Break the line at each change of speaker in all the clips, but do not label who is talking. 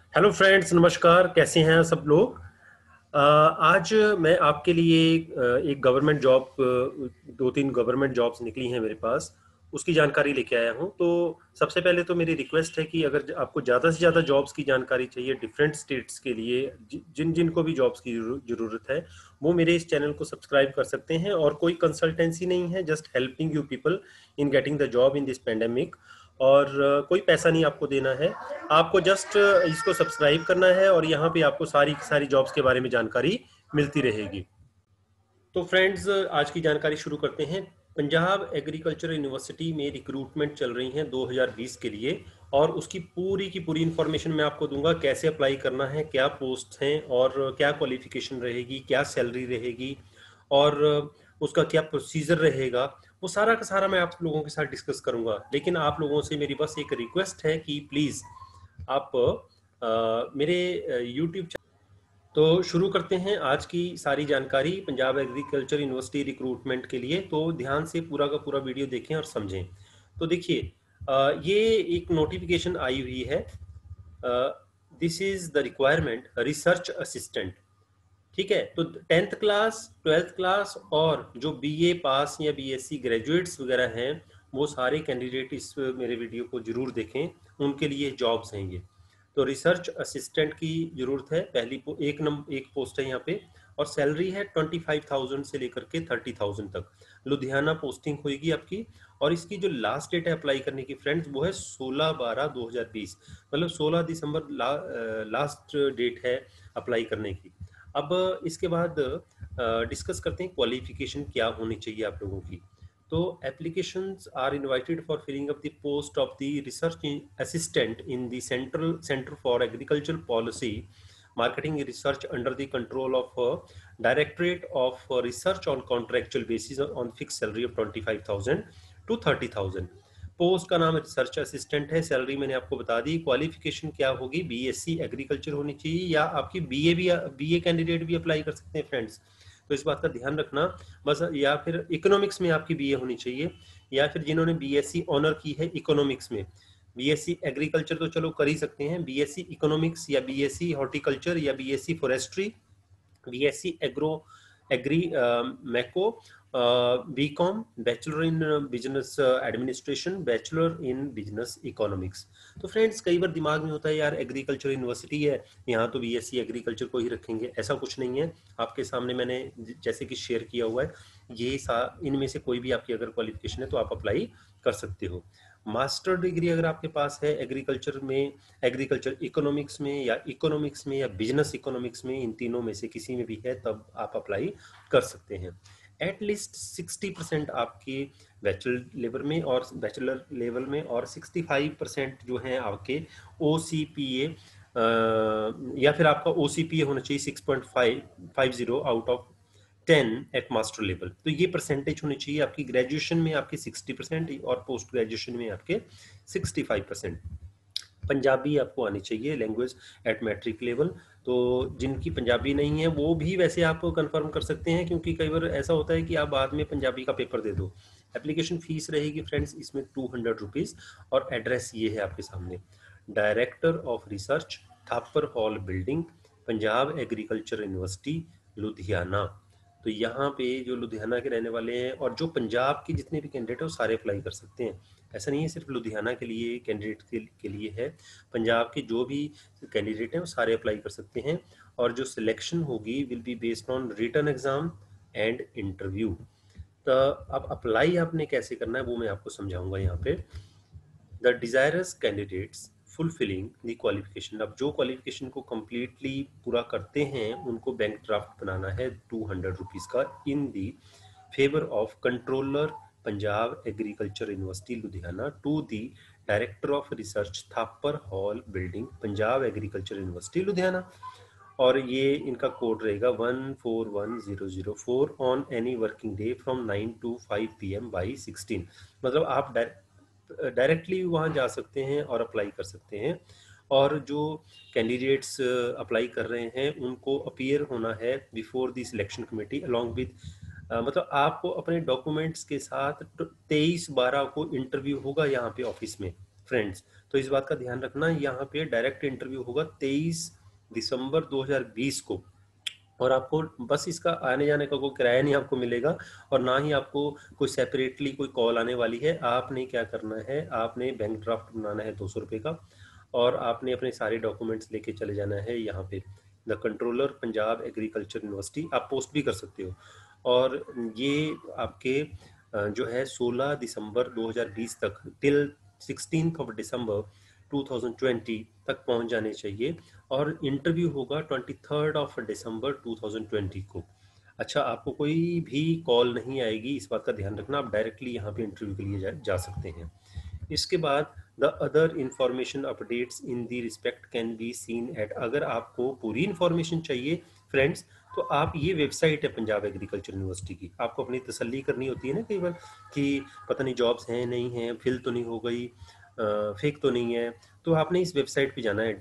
Hello friends, नमस्कार। कैसे हैं सब लोग? आज मैं आपके लिए एक गवर्नमेंट जॉब, दो तीन गवर्नमेंट जॉब्स निकली हैं मेरे पास, उसकी जानकारी लेके आया हूं। तो सबसे पहले तो मेरी रिक्वेस्ट है कि अगर आपको ज़्यादा से ज़्यादा जॉब्स की जानकारी चाहिए डिफरेंट स्टेट्स के लिए, जिन जिन को भी जॉब्स की ज़रूरत है, वो मेरे इस चैनल को सब्सक्राइब कर सकते हैं। और कोई कंसल्टेंसी नहीं है, just helping you people in getting the job in this pandemic. और कोई पैसा नहीं आपको देना है, आपको जस्ट इसको सब्सक्राइब करना है और यहाँ पे आपको सारी की सारी जॉब्स के बारे में जानकारी मिलती रहेगी। तो फ्रेंड्स, आज की जानकारी शुरू करते हैं। पंजाब एग्रीकल्चर यूनिवर्सिटी में रिक्रूटमेंट चल रही है 2020 के लिए, और उसकी पूरी की पूरी इंफॉर्मेशन मैं आपको दूंगा। कैसे अप्लाई करना है, क्या पोस्ट हैं, और क्या क्वालिफिकेशन रहेगी, क्या सैलरी रहेगी, और उसका क्या प्रोसीजर रहेगा, वो सारा का सारा मैं आप लोगों के साथ डिस्कस करूंगा। लेकिन आप लोगों से मेरी बस एक रिक्वेस्ट है कि प्लीज़ आप मेरे यूट्यूब। तो शुरू करते हैं आज की सारी जानकारी पंजाब एग्रीकल्चर यूनिवर्सिटी रिक्रूटमेंट के लिए। तो ध्यान से पूरा का पूरा वीडियो देखें और समझें। तो देखिए, ये एक नोटिफिकेशन आई हुई है। This is the requirement research assistant. ठीक है, तो 10th क्लास, 12th क्लास और जो बीए पास या बीएससी ग्रेजुएट्स वगैरह हैं, वो सारे कैंडिडेट इस मेरे वीडियो को जरूर देखें। उनके लिए जॉब्स हैं ये। तो रिसर्च असिस्टेंट की जरूरत है। एक पोस्ट है यहाँ पे, और सैलरी है 25,000 से लेकर के 30,000 तक। लुधियाना पोस्टिंग होगी आपकी। और इसकी जो लास्ट डेट है अप्लाई करने की फ्रेंड्स, वो है 16/12/2020। मतलब 16 दिसंबर लास्ट डेट है अप्लाई करने की। अब इसके बाद डिस्कस करते हैं क्वालिफिकेशन क्या होनी चाहिए आप लोगों की। तो applications are invited for filling up the post of the research assistant in the centre for agriculture policy marketing research under the control of directorate of research on contractual basis on fix salary of 25,000 to 30,000। Post का नाम research assistant है। Salary मैंने आपको बता दी। Qualification क्या होगी, BSc agriculture होनी चाहिए, या आपकी बीए कैंडिडेट भी अप्लाई कर सकते हैं फ्रेंड्स। तो इस बात का ध्यान रखना बस। या फिर इकोनॉमिक्स में आपकी बीए होनी चाहिए, या फिर जिन्होंने बीएससी ऑनर की है इकोनॉमिक्स में। बीएससी एग्रीकल्चर तो चलो कर ही सकते हैं, बीएससी इकोनॉमिक्स या बीएससी हॉर्टिकल्चर या बीएससी फॉरेस्ट्री, बीएससी एग्री मैको, BCom, bachelor in business administration, bachelor in business economics. तो फ्रेंड्स, कई बार दिमाग में होता है यार एग्रीकल्चर यूनिवर्सिटी है, यहाँ तो बीएससी एग्रीकल्चर को ही रखेंगे। ऐसा कुछ नहीं है। आपके सामने मैंने जैसे कि शेयर किया हुआ है, इनमें से कोई भी आपकी अगर क्वालिफिकेशन है तो आप अप्लाई कर सकते हो। मास्टर डिग्री अगर आपके पास है एग्रीकल्चर में, एग्रीकल्चर इकोनॉमिक्स में, या इकोनॉमिक्स में, या बिजनेस इकोनॉमिक्स में, इन तीनों में से किसी में भी है, तब आप अप्लाई कर सकते हैं। एटलीस्ट 60% आपके बैचलर लेवल में, और 65% जो है आपके ओसीपीए, या फिर आपका ओसीपीए होना चाहिए 6.50 out of 10 at master level. तो ये परसेंटेज होनी चाहिए आपकी। ग्रेजुएशन में आपके 60% और पोस्ट ग्रेजुएशन में आपके 65%। पंजाबी आपको आनी चाहिए लैंग्वेज एट मैट्रिक लेवल। तो जिनकी पंजाबी नहीं है वो भी वैसे आप कंफर्म कर सकते हैं, क्योंकि कई बार ऐसा होता है कि आप बाद में पंजाबी का पेपर दे दो। एप्लीकेशन फीस रहेगी फ्रेंड्स इसमें 200 रुपीज़। और एड्रेस ये है आपके सामने, director of research, Thapar hall building, Punjab agriculture university, Ludhiana. तो यहाँ पे जो लुधियाना के रहने वाले हैं और जो पंजाब के जितने भी कैंडिडेट हैं वो सारे अप्लाई कर सकते हैं। ऐसा नहीं है सिर्फ लुधियाना के लिए कैंडिडेट के लिए है। पंजाब के जो भी कैंडिडेट हैं वो सारे अप्लाई कर सकते हैं। और जो सिलेक्शन होगी will be based on written exam and interview. तो अब अप्लाई आपने कैसे करना है वो मैं आपको समझाऊंगा यहाँ पे। The desirous candidates fulfilling the qualification. अब जो क्वालिफिकेशन को कम्प्लीटली पूरा करते हैं उनको बैंक ड्राफ्ट बनाना है 200 रुपीज़ का, in the favour of controller Punjab agriculture university Ludhiana to the director of research Thapar hall building Punjab agriculture university Ludhiana. और ये इनका कोड रहेगा 141004 on any working day from 9 to 5 PM by 16। मतलब आप डायरेक्टली वहाँ जा सकते हैं और अप्लाई कर सकते हैं। और जो कैंडिडेट्स अप्लाई कर रहे हैं उनको अपीयर होना है before the selection committee along with, मतलब आपको अपने डॉक्यूमेंट्स के साथ 23/12 को इंटरव्यू होगा यहाँ पे ऑफिस में। फ्रेंड्स। तो इस बात का ध्यान रखना, यहाँ पे डायरेक्ट इंटरव्यू होगा 23 दिसंबर 2020 को, और आपको बस इसका आने जाने का कोई किराया नहीं आपको मिलेगा, और ना ही आपको कोई सेपरेटली कोई कॉल आने वाली है। आपने क्या करना है, आपने बैंक ड्राफ्ट बनाना है 200 रुपये का, और आपने अपने सारे डॉक्यूमेंट्स लेके चले जाना है यहाँ पे the controller Punjab agriculture university. आप पोस्ट भी कर सकते हो, और ये आपके जो है 16 दिसंबर 2020 तक टिल 16 ऑफ दिसंबर 2020 तक पहुंच जाने चाहिए, और इंटरव्यू होगा 23 ऑफ दिसंबर 2020 को। अच्छा, आपको कोई भी कॉल नहीं आएगी, इस बात का ध्यान रखना। आप डायरेक्टली यहाँ पे इंटरव्यू के लिए जा सकते हैं। इसके बाद the other information updates in the respect can be seen at. अगर आपको पूरी इंफॉर्मेशन चाहिए फ्रेंड्स, तो आप ये वेबसाइट है पंजाब एग्रीकल्चर यूनिवर्सिटी की, आपको अपनी तसल्ली करनी होती है ना कई बार कि पता नहीं जॉब्स हैं नहीं हैं, फिल तो नहीं हो गई, फेक तो नहीं है। तो आपने इस वेबसाइट पे जाना है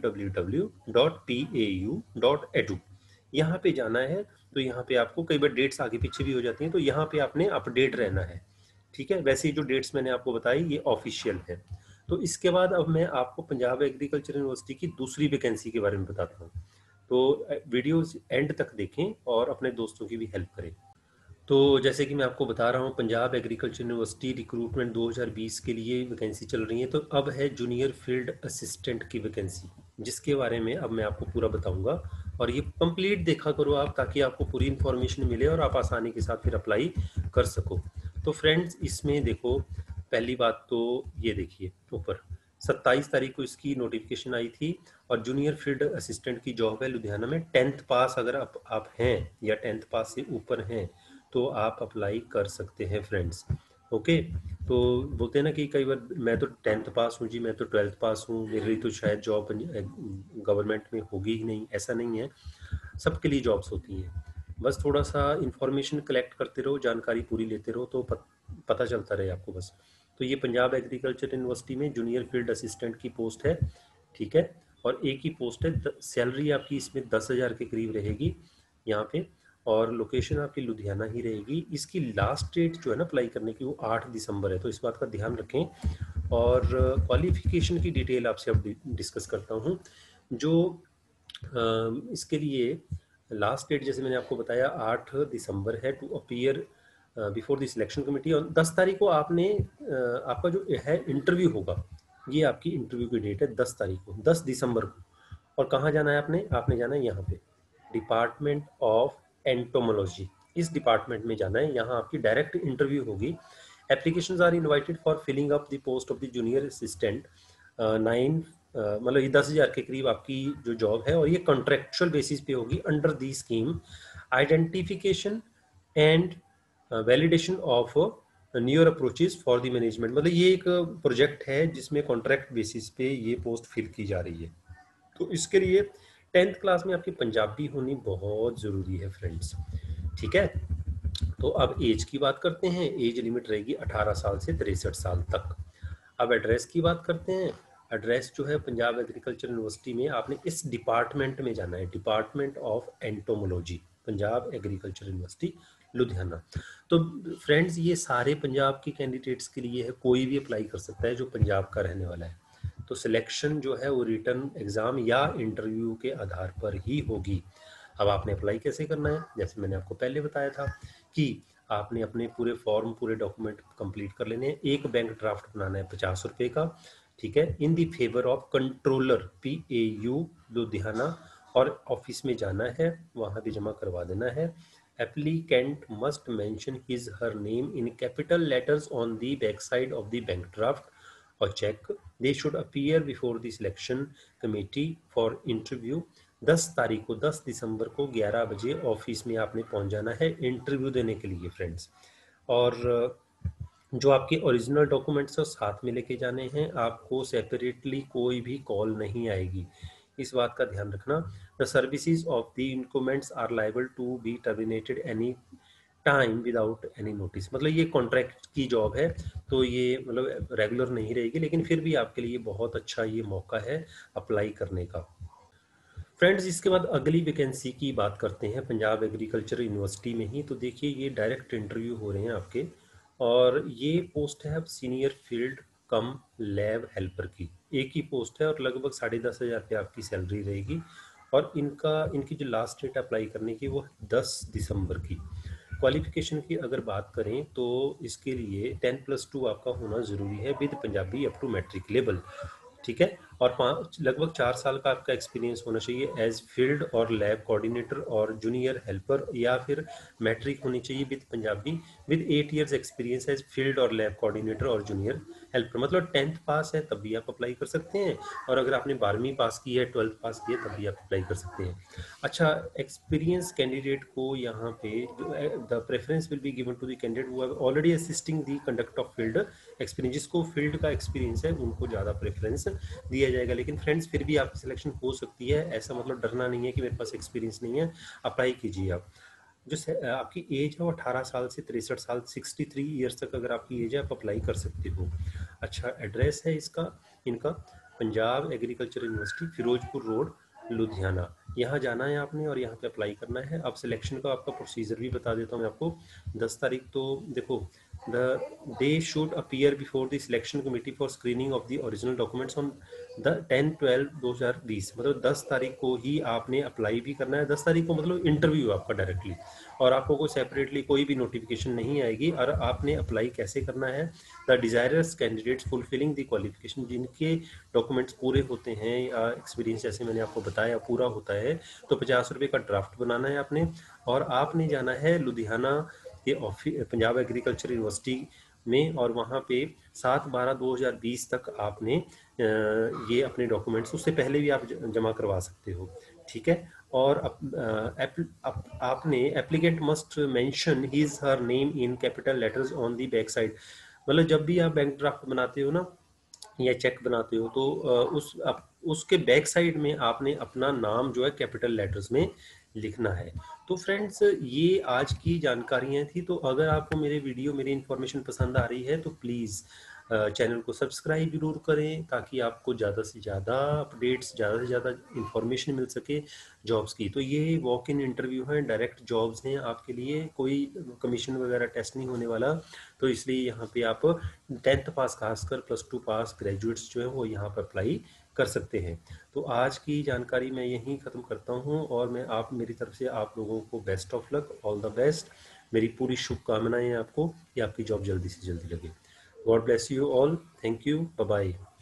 www.pau.edu, यहाँ पे जाना है। तो यहाँ पे आपको कई बार डेट्स आगे पीछे भी हो जाती हैं, तो यहाँ पे आपने अपडेट रहना है, ठीक है। वैसे जो डेट्स मैंने आपको बताई ये ऑफिशियल है। तो इसके बाद अब मैं आपको पंजाब एग्रीकल्चर यूनिवर्सिटी की दूसरी वैकेंसी के बारे में बताता हूँ। तो वीडियो एंड तक देखें और अपने दोस्तों की भी हेल्प करें। तो जैसे कि मैं आपको बता रहा हूँ, पंजाब एग्रीकल्चर यूनिवर्सिटी रिक्रूटमेंट 2020 के लिए वैकेंसी चल रही है। तो अब है जूनियर फील्ड असिस्टेंट की वैकेंसी, जिसके बारे में अब मैं आपको पूरा बताऊंगा, और ये कंप्लीट देखा करो आप, ताकि आपको पूरी इन्फॉर्मेशन मिले और आप आसानी के साथ फिर अप्लाई कर सको। तो फ्रेंड्स, इसमें देखो, पहली बात तो ये देखिए ऊपर 27 तारीख को इसकी नोटिफिकेशन आई थी, और जूनियर फील्ड असिस्टेंट की जॉब है लुधियाना में। 10th पास अगर आप हैं या 10th पास से ऊपर हैं तो आप अप्लाई कर सकते हैं फ्रेंड्स। ओके, तो बोलते हैं ना कि कई बार मैं तो 10th पास हूँ जी, मैं तो 12th पास हूँ, मेरे लिए तो शायद जॉब गवर्नमेंट में होगी ही नहीं। ऐसा नहीं है, सबके लिए जॉब्स होती हैं। बस थोड़ा सा इंफॉर्मेशन कलेक्ट करते रहो, जानकारी पूरी लेते रहो, तो पता चलता रहे आपको बस। तो ये पंजाब एग्रीकल्चर यूनिवर्सिटी में जूनियर फील्ड असिस्टेंट की पोस्ट है, ठीक है। और एक ही पोस्ट है, सैलरी आपकी इसमें 10,000 के करीब रहेगी यहाँ पे, और लोकेशन आपकी लुधियाना ही रहेगी। इसकी लास्ट डेट जो है ना अप्लाई करने की, वो 8 दिसंबर है, तो इस बात का ध्यान रखें। और क्वालिफिकेशन की डिटेल आपसे अब डिस्कस करता हूँ। जो इसके लिए लास्ट डेट जैसे मैंने आपको बताया 8 दिसंबर है to appear before the selection committee. और 10 तारीख को आपने आपका जो है इंटरव्यू होगा, ये आपकी इंटरव्यू की डेट है 10 तारीख को, 10 दिसंबर को। और कहाँ जाना है आपने जाना है यहाँ पे डिपार्टमेंट ऑफ एंटोमोलॉजी, इस डिपार्टमेंट में जाना है। यहाँ आपकी डायरेक्ट इंटरव्यू होगी। Applications are invited for filling up the post of the junior assistant. 9 मतलब ये 10,000 के करीब आपकी जो जॉब है, और ये कॉन्ट्रेक्चुअल बेसिस पे होगी under the scheme identification and validation of newer approaches for the management. मतलब ये एक प्रोजेक्ट है जिसमें कॉन्ट्रैक्ट बेसिस पे ये पोस्ट फिल की जा रही है। तो इसके लिए 10th क्लास में आपकी पंजाबी होनी बहुत ज़रूरी है फ्रेंड्स, ठीक है। तो अब एज की बात करते हैं। एज लिमिट रहेगी 18 साल से 63 साल तक। अब एड्रेस की बात करते हैं। एड्रेस जो है पंजाब एग्रीकल्चर यूनिवर्सिटी में आपने इस डिपार्टमेंट में जाना है, department of entomology, Punjab agriculture university Ludhiana. तो फ्रेंड्स, ये सारे पंजाब के कैंडिडेट्स के लिए है, कोई भी अप्लाई कर सकता है जो पंजाब का रहने वाला है। तो सिलेक्शन जो है वो रिटर्न एग्जाम या इंटरव्यू के आधार पर ही होगी। अब आपने अप्लाई कैसे करना है, जैसे मैंने आपको पहले बताया था कि आपने अपने पूरे फॉर्म, पूरे डॉक्यूमेंट कंप्लीट कर लेने हैं। एक बैंक ड्राफ्ट बनाना है 50 रुपये का, ठीक है, in the favour of controller PAU Ludhiana, और ऑफिस में जाना है, वहाँ भी जमा करवा देना है। Applicant must mention his her name in capital letters on the back side of the bank draft और cheque. They should appear before the selection committee for interview. 10 तारीख को, 10 दिसंबर को 11 बजे ऑफिस में आपने पहुंच जाना है इंटरव्यू देने के लिए फ्रेंड्स। और जो आपके ओरिजिनल डॉक्यूमेंट्स हैं साथ में लेके जाने हैं, आपको सेपरेटली कोई भी कॉल नहीं आएगी, इस बात का ध्यान रखना। The services of the documents are liable to be terminated any time without any notice. मतलब ये कॉन्ट्रैक्ट की जॉब है, तो ये मतलब रेगुलर नहीं रहेगी, लेकिन फिर भी आपके लिए बहुत अच्छा ये मौका है अप्लाई करने का। फ्रेंड्स, इसके बाद अगली वैकेंसी की बात करते हैं पंजाब एग्रीकल्चर यूनिवर्सिटी में ही। तो देखिए, ये डायरेक्ट इंटरव्यू हो रहे हैं आपके, और ये पोस्ट है अब senior field cum lab helper की एक ही पोस्ट है और लगभग 10,500 रुपये आपकी सैलरी रहेगी। और इनकी जो लास्ट डेट अप्लाई करने की वो 10 दिसंबर की। क्वालिफिकेशन की अगर बात करें तो इसके लिए 10+2 आपका होना ज़रूरी है with Punjabi up to matric level, ठीक है। और लगभग 4 साल का आपका एक्सपीरियंस होना चाहिए एज फील्ड और लैब कोऑर्डिनेटर और जूनियर हेल्पर, या फिर मैट्रिक होनी चाहिए with Punjabi with 8 years experience as field और लैब कोऑर्डिनेटर और जूनियर हेल्पर। मतलब 10th पास है तब भी आप अप्लाई कर सकते हैं, और अगर आपने 12वीं पास की है, 12th पास की है, तब भी आप अप्लाई कर सकते हैं। अच्छा, एक्सपीरियंस कैंडिडेट को यहाँ पे the preference will be given to the candidate who have already assisting the conduct of field experience. जिसको फील्ड का एक्सपीरियंस है उनको ज़्यादा प्रेफरेंस दिया जाएगा। लेकिन फ्रेंड्स फिर भी आपकी सिलेक्शन हो सकती है, ऐसा मतलब डरना नहीं है कि मेरे पास एक्सपीरियंस नहीं है, अप्लाई कीजिए आप। जो आपकी एज है वो 18 साल से 63 साल 63 ईयर्स तक अगर आपकी एज है आप अप्लाई कर सकते हो। अच्छा, एड्रेस है इनका Punjab agriculture university, Firozpur road, Ludhiana. यहाँ जाना है आपने और यहाँ पे अप्लाई करना है। अब सिलेक्शन का आपका प्रोसीजर भी बता देता हूँ मैं आपको। 10 तारीख तो देखो, the they should appear before the selection committee for screening of the original documents on the 10/12/2020। मतलब 10 तारीख को ही आपने अप्लाई भी करना है। 10 तारीख को मतलब इंटरव्यू आपका डायरेक्टली, और आपको कोई सेपरेटली कोई भी नोटिफिकेशन नहीं आएगी। और आपने अप्लाई कैसे करना है, the desirous candidates fulfilling the qualification, जिनके डॉक्यूमेंट्स पूरे होते हैं या एक्सपीरियंस जैसे मैंने आपको बताया पूरा होता है, तो 50 रुपये का ड्राफ्ट बनाना है आपने। और आपने जाना है लुधियाना के ऑफिस पंजाब एग्रीकल्चर यूनिवर्सिटी में, और वहाँ पे 7/12/2020 तक आपने ये अपने डॉक्यूमेंट्स, उससे पहले भी आप जमा करवा सकते हो, ठीक है। और आपने applicant must mention his her name in capital letters on the back side. मतलब जब भी आप बैंक ड्राफ्ट बनाते हो ना या चेक बनाते हो, तो उसके बैक साइड में आपने अपना नाम जो है कैपिटल लेटर्स में लिखना है। तो फ्रेंड्स, ये आज की जानकारियां थी। तो अगर आपको मेरे वीडियो मेरी इन्फॉर्मेशन पसंद आ रही है तो प्लीज़ चैनल को सब्सक्राइब जरूर करें, ताकि आपको ज़्यादा से ज़्यादा अपडेट्स, ज़्यादा से ज़्यादा इंफॉर्मेशन मिल सके जॉब्स की। तो ये वॉक इन इंटरव्यू हैं, डायरेक्ट जॉब्स हैं आपके लिए, कोई कमीशन वगैरह टेस्ट नहीं होने वाला। तो इसलिए यहाँ पे आप 10th पास खासकर +2 पास ग्रेजुएट्स जो है वो यहाँ पर अप्लाई कर सकते हैं। तो आज की जानकारी मैं यहीं ख़त्म करता हूँ, और मैं मेरी तरफ से आप लोगों को best of luck, all the best. मेरी पूरी शुभकामनाएं आपको कि आपकी जॉब जल्दी से जल्दी लगे। God bless you all, thank you, bye bye.